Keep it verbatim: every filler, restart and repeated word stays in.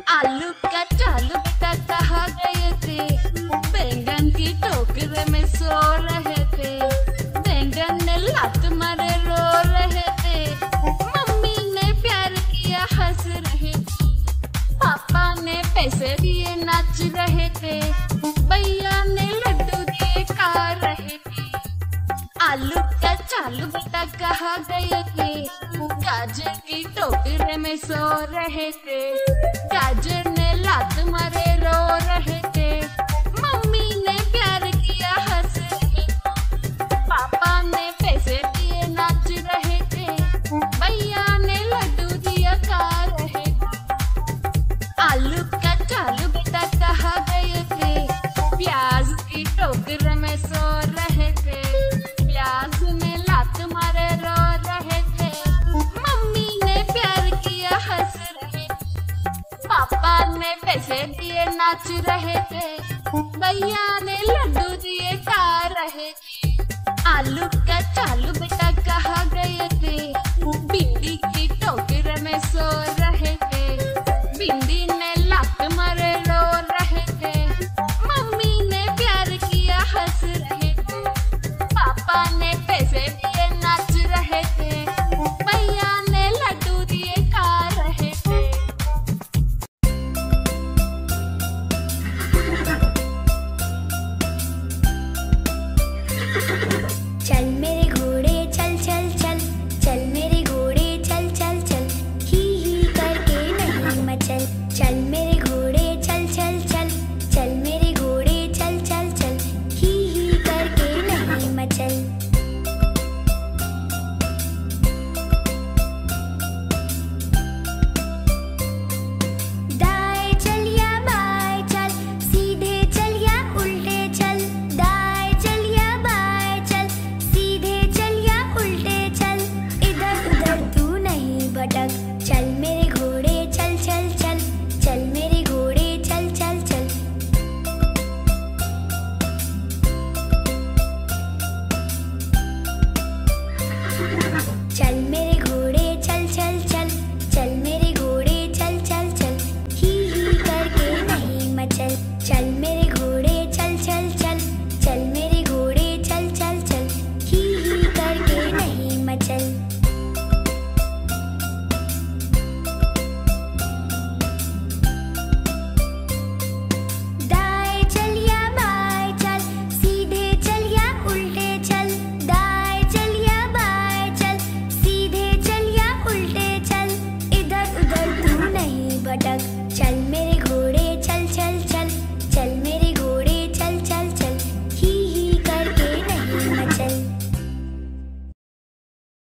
आलू का चालू बेटा कहाँ गए थे? बैंगन की टोकरे में सो रहे थे। बैंगन ने लात मारे रो रहे थे। मम्मी ने प्यार किया हंस रहे थे। पापा ने पैसे दिए नाच रहे थे। भैया ने लड्डू दिए खा रहे थे। आलू का चालू बेटा कहाँ गए थे? गाजर की टोकरे में सो रहे थे। गाजर ने लात मारे रो रहे थे। मम्मी ने प्यार किया हंस रहे थे। पापा ने पैसे दिए नाच रहे थे। भैया ने लड्डू दिया खा रहे थे। आलू का चालू बेटा कहाँ गए थे? प्याज की टोकरे में सो रहे थे। प्याज ने लात मारे रो रहे थे। मम्मी ने प्यार किया हंस रहे थे। पापा ने पैसे दिए नाच रहे थे। भैया ने लड्डू दिए खा रहे थे। आलू का चालू बेटा कहाँ